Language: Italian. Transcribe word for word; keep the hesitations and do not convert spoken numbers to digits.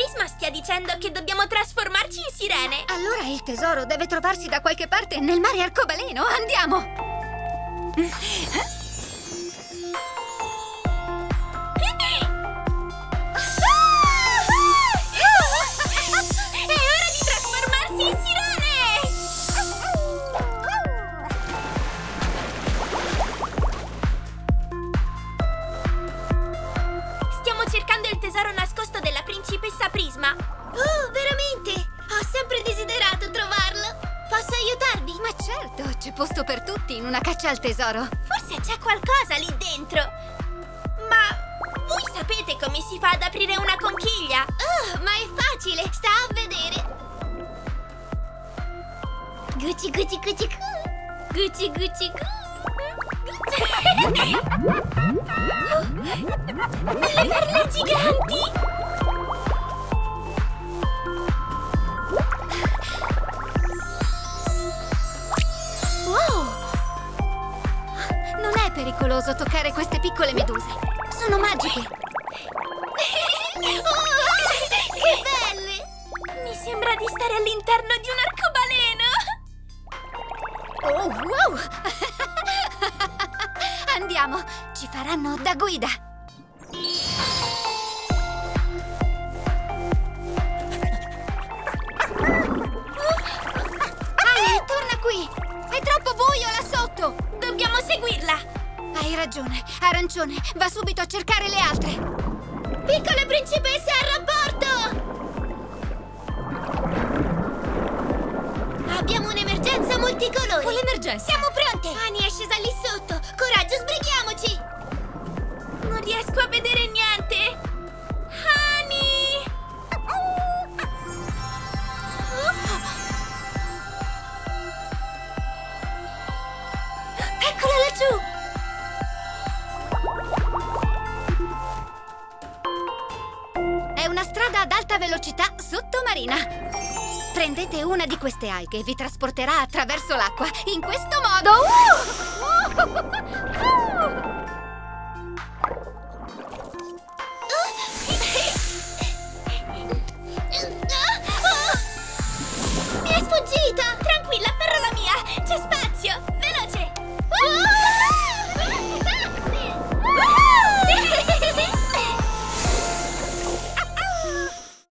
Prisma stia dicendo che dobbiamo trasformarci in sirene. Allora il tesoro deve trovarsi da qualche parte nel mare arcobaleno. Andiamo! È ora di trasformarsi in sirene! Stiamo cercando il tesoro nascosto della principessa Prisma. Oh, veramente? Ho sempre desiderato trovarlo. Posso aiutarvi? Ma certo, c'è posto per tutti in una caccia al tesoro. Forse c'è qualcosa lì dentro. Ma voi sapete come si fa ad aprire una conchiglia? Oh, ma è facile, sta a vedere. Gucci gucci gucci gu. Gucci gucci gu. Delle perle giganti! Wow! Non è pericoloso toccare queste piccole meduse. Sono magiche. Oh, che belle! Mi sembra di stare all'interno di un arcobaleno! Oh, wow! Andiamo, ci faranno da guida. Ale, torna qui! È troppo buio là sotto! Dobbiamo seguirla! Hai ragione, Arancione, va subito a cercare le altre. Piccole principesse al rapporto! Abbiamo un'emergenza multicolori. Quale emergenza? Siamo pronte! Ani è scesa lì sotto. Coraggio, sbrighiamoci! Non riesco a vedere niente! Ani! Eccola laggiù! È una strada ad alta velocità sottomarina. Prendete una di queste alghe e vi trasporterà attraverso l'acqua. In questo modo... Uh!